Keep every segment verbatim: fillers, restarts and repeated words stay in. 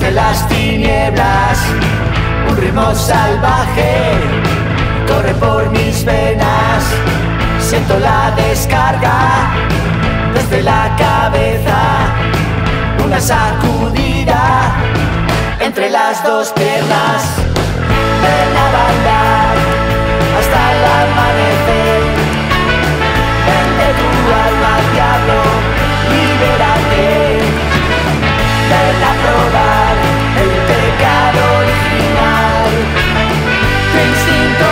Desde las tinieblas, un ritmo salvaje corre por mis venas. Siento la descarga desde la cabeza, una sacudida entre las dos piernas. Ven a bailar hasta el amanecer. Vende tu alma al diablo, libérate. Ven a probar el pecado original, tu instinto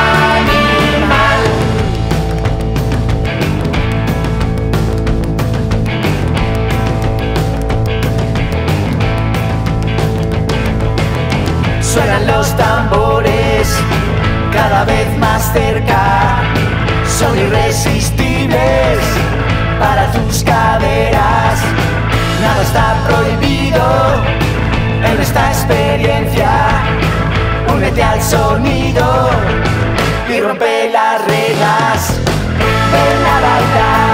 animal. Suenan los tambores cada vez más cerca, son irresistibles para tus caderas. Nada está prohibido en esta experiencia. Únete al sonido y rompe las reglas. Ven a bailar